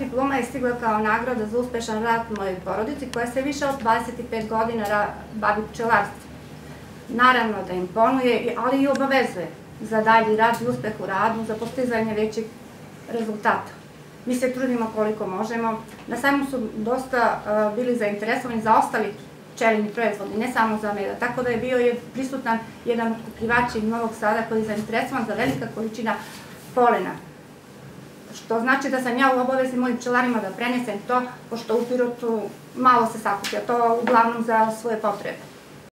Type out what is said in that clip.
diploma je stigla kao nagrada za uspešan rad mojoj porodici koja se više od 25 godina bavi pčelarstvom. Naravno da imponuje, ali i obavezuje za dalji rad i uspeh u radu, za postizanje većih rezultata. Mi se trudimo koliko možemo. Na sajmu su dosta bili zainteresovani za ostali pčelinji proizvodi, ne samo za meda. Tako da je bio prisutan jedan od otkupljivača iz Novog Sada koji je zainteresovan za velika količina polena. Što znači da sam ja u obavezi mojim pčelarima da prenesem to, pošto u Pirotu malo se sakuplja, to uglavnom za svoje potrebe.